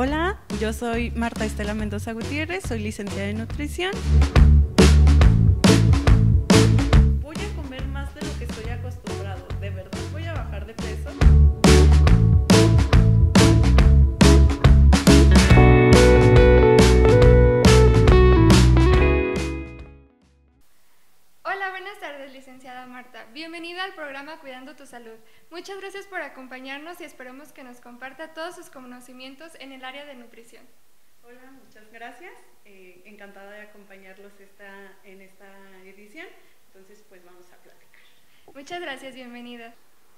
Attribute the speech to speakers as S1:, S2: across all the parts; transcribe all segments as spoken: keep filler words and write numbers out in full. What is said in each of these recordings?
S1: Hola, yo soy Marta Estela Mendoza Gutiérrez, soy licenciada en nutrición. Voy a comer más de lo que estoy acostumbrado, ¿de verdad voy a bajar de peso?
S2: Hola, buenas tardes, licenciada Marta. Bienvenida al programa Cuidando tu Salud. Muchas gracias por acompañarnos y esperamos que nos comparta todos sus conocimientos en el área de nutrición.
S1: Hola, muchas gracias. Eh, encantada de acompañarlos esta, en esta edición. Entonces, pues vamos a platicar.
S2: Muchas gracias, bienvenida.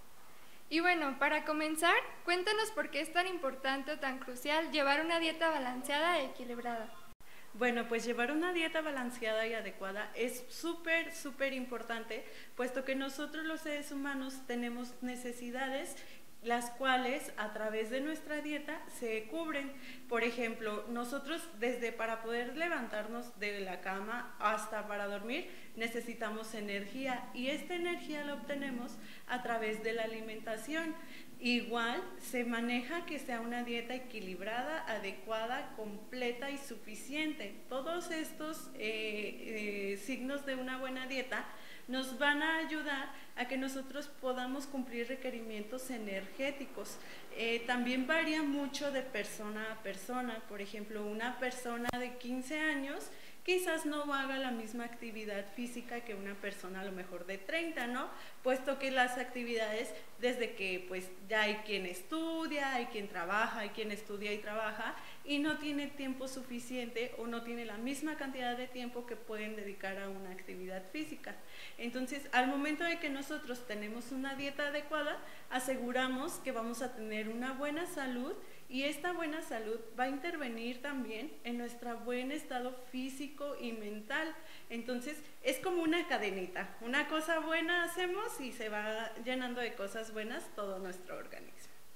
S2: Y bueno, para comenzar, cuéntanos por qué es tan importante o tan crucial llevar una dieta balanceada e equilibrada.
S1: Bueno, pues llevar una dieta balanceada y adecuada es súper, súper importante, puesto que nosotros los seres humanos tenemos necesidades las cuales a través de nuestra dieta se cubren. Por ejemplo, nosotros desde para poder levantarnos de la cama hasta para dormir necesitamos energía y esta energía la obtenemos a través de la alimentación. Igual se maneja que sea una dieta equilibrada, adecuada, completa y suficiente. Todos estos eh, eh, signos de una buena dieta nos van a ayudar a que nosotros podamos cumplir requerimientos energéticos. Eh, también varía mucho de persona a persona. Por ejemplo, una persona de quince años quizás no haga la misma actividad física que una persona a lo mejor de treinta, ¿no? Puesto que las actividades, desde que pues ya hay quien estudia, hay quien trabaja, hay quien estudia y trabaja y no tiene tiempo suficiente o no tiene la misma cantidad de tiempo que pueden dedicar a una actividad física. Entonces, al momento de que nosotros tenemos una dieta adecuada, aseguramos que vamos a tener una buena salud y esta buena salud va a intervenir también en nuestro buen estado físico y mental. Entonces, es como una cadenita. Una cosa buena hacemos y se va llenando de cosas buenas todo nuestro organismo.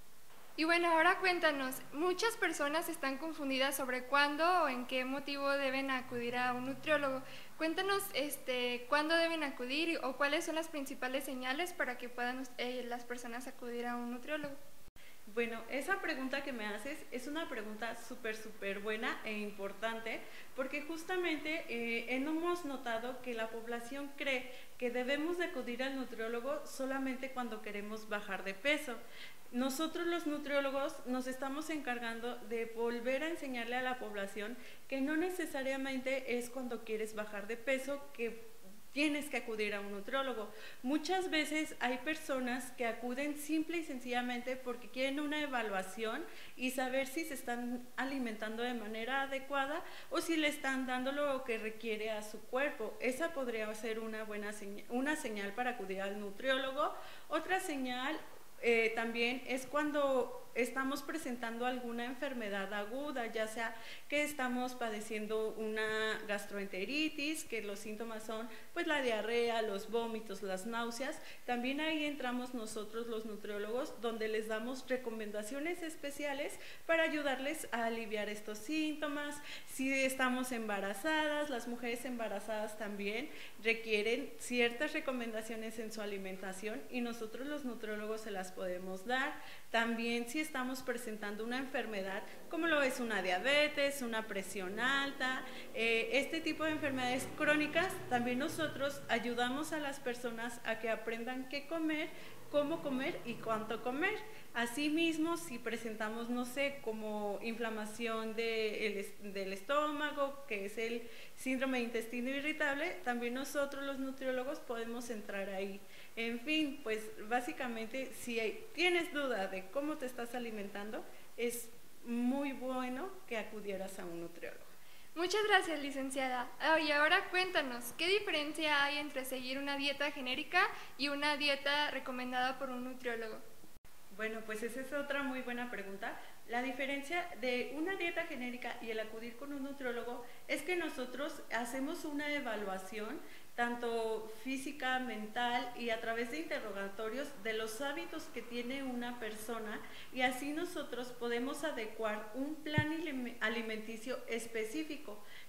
S2: Y bueno, ahora cuéntanos, muchas personas están confundidas sobre cuándo o en qué motivo deben acudir a un nutriólogo. Cuéntanos este, cuándo deben acudir o cuáles son las principales señales para que puedan eh, las personas acudir a un nutriólogo.
S1: Bueno, esa pregunta que me haces es una pregunta súper, súper buena e importante porque justamente eh, hemos notado que la población cree que debemos de acudir al nutriólogo solamente cuando queremos bajar de peso. Nosotros los nutriólogos nos estamos encargando de volver a enseñarle a la población que no necesariamente es cuando quieres bajar de peso que tienes que acudir a un nutriólogo. Muchas veces hay personas que acuden simple y sencillamente porque quieren una evaluación y saber si se están alimentando de manera adecuada o si le están dando lo que requiere a su cuerpo. Esa podría ser una buena señal, una señal para acudir al nutriólogo. Otra señal eh, también es cuando estamos presentando alguna enfermedad aguda, ya sea que estamos padeciendo una gastroenteritis, que los síntomas son pues la diarrea, los vómitos, las náuseas. También ahí entramos nosotros los nutriólogos, donde les damos recomendaciones especiales para ayudarles a aliviar estos síntomas. Si estamos embarazadas, las mujeres embarazadas también requieren ciertas recomendaciones en su alimentación y nosotros los nutriólogos se las podemos dar. También si estamos presentando una enfermedad como lo es una diabetes, una presión alta, eh, este tipo de enfermedades crónicas, también nosotros ayudamos a las personas a que aprendan qué comer, cómo comer y cuánto comer. Asimismo, si presentamos, no sé, como inflamación de el, del estómago, que es el síndrome de intestino irritable, también nosotros los nutriólogos podemos entrar ahí. En fin, pues básicamente si hay, tienes duda de cómo te estás alimentando, es muy bueno que acudieras a un nutriólogo.
S2: Muchas gracias, licenciada. Oh, y ahora cuéntanos, ¿qué diferencia hay entre seguir una dieta genérica y una dieta recomendada por un nutriólogo?
S1: Bueno, pues esa es otra muy buena pregunta. La diferencia de una dieta genérica y el acudir con un nutriólogo es que nosotros hacemos una evaluación tanto física, mental y a través de interrogatorios de los hábitos que tiene una persona y así nosotros podemos adecuar un plan alimenticio específico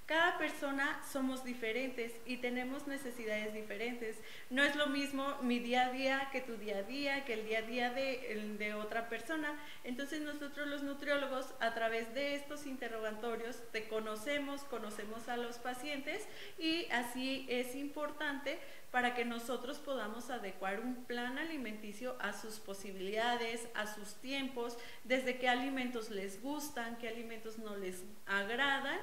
S1: Cada persona somos diferentes y tenemos necesidades diferentes. No es lo mismo mi día a día que tu día a día, que el día a día de, de otra persona. Entonces nosotros los nutriólogos, a través de estos interrogatorios, te conocemos, conocemos a los pacientes, y así es importante para que nosotros podamos adecuar un plan alimenticio a sus posibilidades, a sus tiempos, desde qué alimentos les gustan, qué alimentos no les agradan,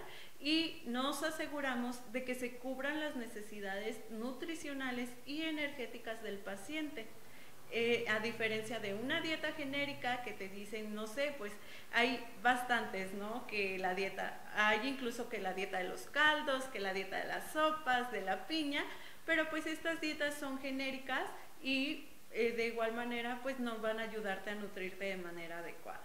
S1: y nos aseguramos de que se cubran las necesidades nutricionales y energéticas del paciente. Eh, a diferencia de una dieta genérica que te dicen, no sé, pues hay bastantes, ¿no? Que la dieta, hay incluso que la dieta de los caldos, que la dieta de las sopas, de la piña, pero pues estas dietas son genéricas y eh, de igual manera pues no van a ayudarte a nutrirte de manera adecuada.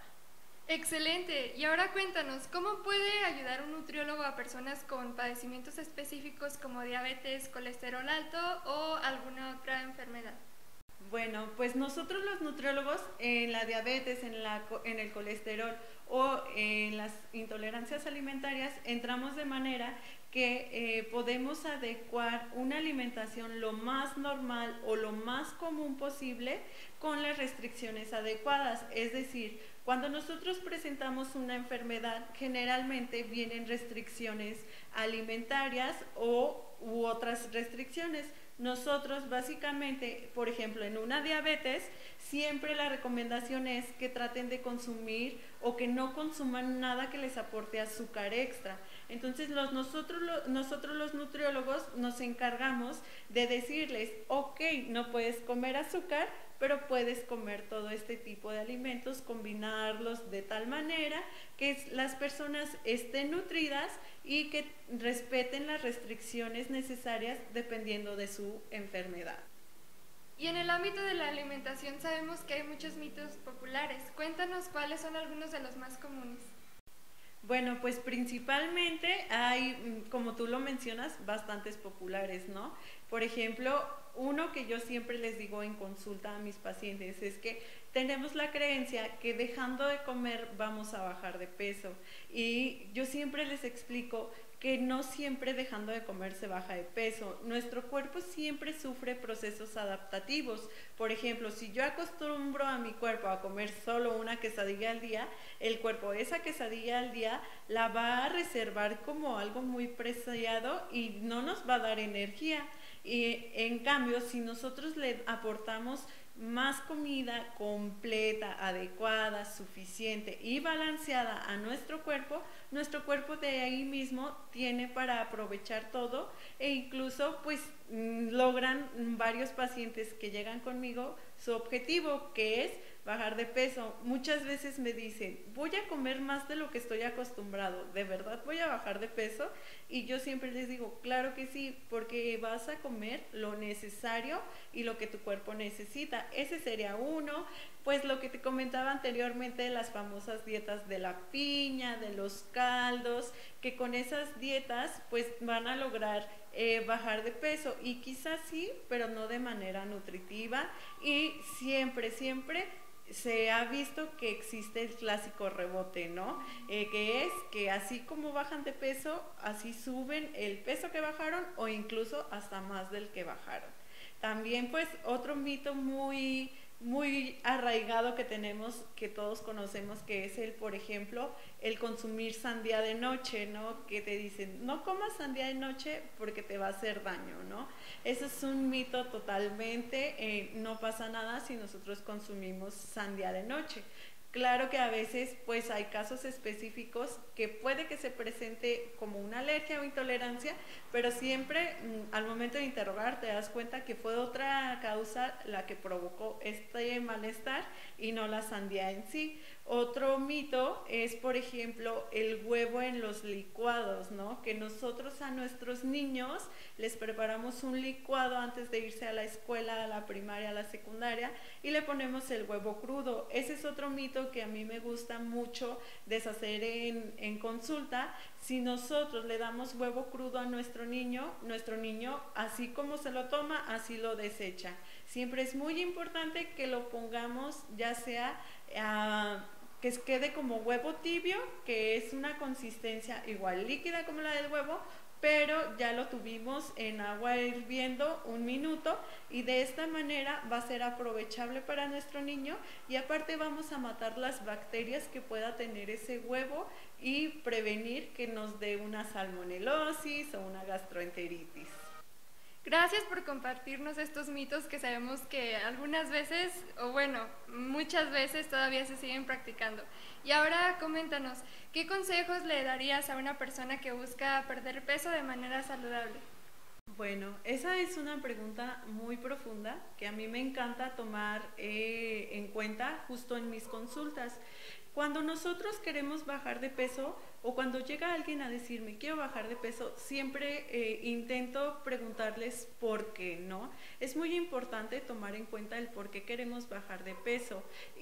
S2: Excelente. Y ahora cuéntanos, ¿cómo puede ayudar un nutriólogo a personas con padecimientos específicos como diabetes, colesterol alto o alguna otra enfermedad?
S1: Bueno, pues nosotros los nutriólogos en la diabetes, en, la, en el colesterol o en las intolerancias alimentarias entramos de manera que eh, podemos adecuar una alimentación lo más normal o lo más común posible con las restricciones adecuadas. Es decir, cuando nosotros presentamos una enfermedad, generalmente vienen restricciones alimentarias o u otras restricciones. Nosotros básicamente, por ejemplo, en una diabetes, siempre la recomendación es que traten de consumir o que no consuman nada que les aporte azúcar extra. Entonces los, nosotros, lo, nosotros los nutriólogos nos encargamos de decirles, ok, no puedes comer azúcar, pero puedes comer todo este tipo de alimentos, combinarlos de tal manera que las personas estén nutridas y que respeten las restricciones necesarias dependiendo de su enfermedad.
S2: Y en el ámbito de la alimentación sabemos que hay muchos mitos populares. Cuéntanos cuáles son algunos de los más comunes.
S1: Bueno, pues principalmente hay, como tú lo mencionas, bastantes populares, ¿no? Por ejemplo, uno que yo siempre les digo en consulta a mis pacientes es que tenemos la creencia que dejando de comer vamos a bajar de peso, y yo siempre les explico que no siempre dejando de comer se baja de peso. Nuestro cuerpo siempre sufre procesos adaptativos. Por ejemplo, si yo acostumbro a mi cuerpo a comer solo una quesadilla al día, el cuerpo esa quesadilla al día la va a reservar como algo muy preciado y no nos va a dar energía. Y en cambio, si nosotros le aportamos más comida completa, adecuada, suficiente y balanceada a nuestro cuerpo, nuestro cuerpo de ahí mismo tiene para aprovechar todo, e incluso pues logran varios pacientes que llegan conmigo su objetivo, que es bajar de peso. Muchas veces me dicen, voy a comer más de lo que estoy acostumbrado, ¿de verdad voy a bajar de peso? Y yo siempre les digo, claro que sí, porque vas a comer lo necesario y lo que tu cuerpo necesita. Ese sería uno. Pues lo que te comentaba anteriormente, las famosas dietas de la piña, de los caldos, que con esas dietas pues van a lograr eh, bajar de peso, y quizás sí, pero no de manera nutritiva, y siempre, siempre se ha visto que existe el clásico rebote, ¿no? Eh, que es que así como bajan de peso, así suben el peso que bajaron o incluso hasta más del que bajaron. También pues otro mito muy, muy arraigado que tenemos, que todos conocemos, que es el, por ejemplo, el consumir sandía de noche, ¿no? Que te dicen, no comas sandía de noche porque te va a hacer daño, ¿no? Eso es un mito totalmente, eh, no pasa nada si nosotros consumimos sandía de noche. Claro que a veces pues hay casos específicos que puede que se presente como una alergia o intolerancia, pero siempre mmm, al momento de interrogar te das cuenta que fue otra causa la que provocó este malestar y no la sandía en sí. Otro mito es, por ejemplo, el huevo en los licuados, ¿no? Que nosotros a nuestros niños les preparamos un licuado antes de irse a la escuela, a la primaria, a la secundaria, y le ponemos el huevo crudo. Ese es otro mito que a mí me gusta mucho deshacer en, en consulta. Si nosotros le damos huevo crudo a nuestro niño, nuestro niño, así como se lo toma, así lo desecha. Siempre es muy importante que lo pongamos ya sea a que quede como huevo tibio, que es una consistencia igual líquida como la del huevo, pero ya lo tuvimos en agua hirviendo un minuto y de esta manera va a ser aprovechable para nuestro niño y aparte vamos a matar las bacterias que pueda tener ese huevo y prevenir que nos dé una salmonelosis o una gastroenteritis.
S2: Gracias por compartirnos estos mitos que sabemos que algunas veces, o bueno, muchas veces todavía se siguen practicando. Y ahora coméntanos, ¿qué consejos le darías a una persona que busca perder peso de manera saludable?
S1: Bueno, esa es una pregunta muy profunda que a mí me encanta tomar eh, en cuenta justo en mis consultas. Cuando nosotros queremos bajar de peso o cuando llega alguien a decirme quiero bajar de peso, siempre eh, intento preguntarles por qué, ¿no? Es muy importante tomar en cuenta el por qué queremos bajar de peso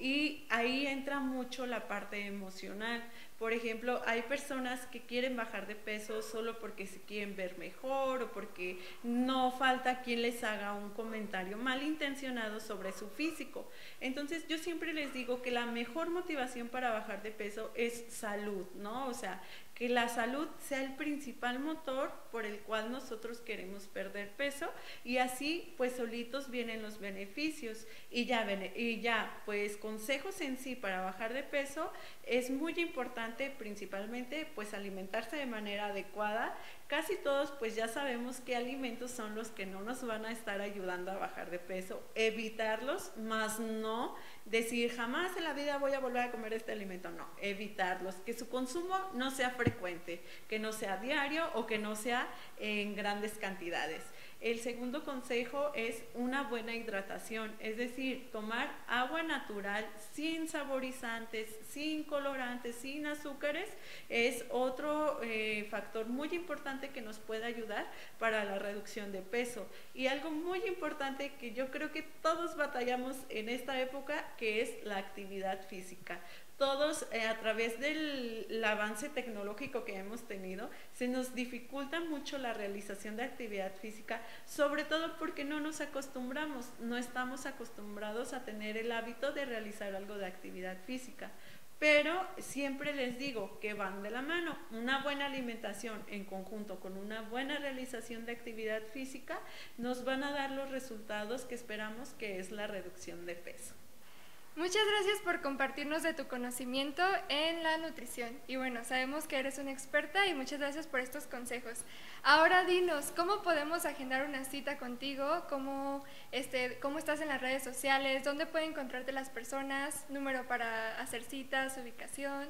S1: y ahí entra mucho la parte emocional. Por ejemplo, hay personas que quieren bajar de peso solo porque se quieren ver mejor o porque no falta quien les haga un comentario malintencionado sobre su físico. Entonces, yo siempre les digo que la mejor motivación para bajar de peso es salud, ¿no? O sea, que la salud sea el principal motor por el cual nosotros queremos perder peso y así pues solitos vienen los beneficios y ya, y ya pues consejos en sí para bajar de peso es muy importante principalmente pues alimentarse de manera adecuada. Casi todos pues ya sabemos qué alimentos son los que no nos van a estar ayudando a bajar de peso, evitarlos, más no decir jamás en la vida voy a volver a comer este alimento, no, evitarlos, que su consumo no sea frecuente, que no sea diario o que no sea en grandes cantidades. El segundo consejo es una buena hidratación, es decir, tomar agua natural sin saborizantes, sin colorantes, sin azúcares, es otro eh, factor muy importante que nos puede ayudar para la reducción de peso. Y algo muy importante que yo creo que todos batallamos en esta época, que es la actividad física. Todos eh, a través del avance tecnológico que hemos tenido, se nos dificulta mucho la realización de actividad física, sobre todo porque no nos acostumbramos, no estamos acostumbrados a tener el hábito de realizar algo de actividad física. Pero siempre les digo que van de la mano, una buena alimentación en conjunto con una buena realización de actividad física nos van a dar los resultados que esperamos, que es la reducción de peso.
S2: Muchas gracias por compartirnos de tu conocimiento en la nutrición. Y bueno, sabemos que eres una experta y muchas gracias por estos consejos. Ahora dinos, ¿cómo podemos agendar una cita contigo? ¿Cómo, este, cómo estás en las redes sociales? ¿Dónde pueden encontrarte las personas? ¿Número para hacer citas? ¿Ubicación?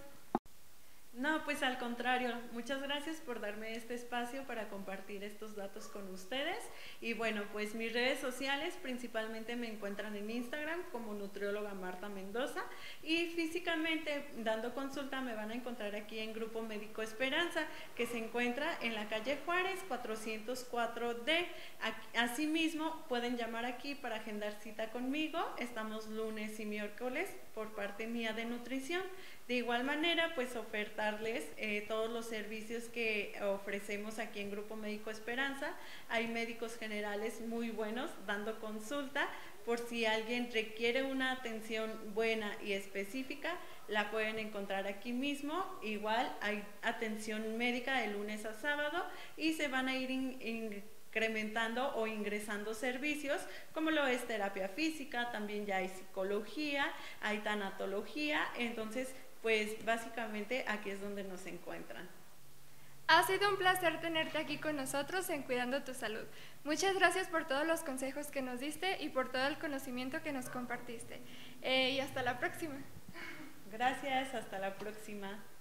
S1: No, pues al contrario, muchas gracias por darme este espacio para compartir estos datos con ustedes. Y bueno, pues mis redes sociales principalmente me encuentran en Instagram como nutrióloga Marta Mendoza y físicamente dando consulta me van a encontrar aquí en Grupo Médico Esperanza, que se encuentra en la calle Juárez cuatrocientos cuatro D. Asimismo pueden llamar aquí para agendar cita conmigo, estamos lunes y miércoles por parte mía de nutrición. De igual manera, pues ofertarles eh, todos los servicios que ofrecemos aquí en Grupo Médico Esperanza. Hay médicos generales muy buenos dando consulta. Por si alguien requiere una atención buena y específica, la pueden encontrar aquí mismo. Igual hay atención médica de lunes a sábado y se van a ir in, in, incrementando o ingresando servicios como lo es terapia física, también ya hay psicología, hay tanatología, entonces pues básicamente aquí es donde nos encuentran.
S2: Ha sido un placer tenerte aquí con nosotros en Cuidando tu Salud. Muchas gracias por todos los consejos que nos diste y por todo el conocimiento que nos compartiste. Eh, y hasta la próxima.
S1: Gracias, hasta la próxima.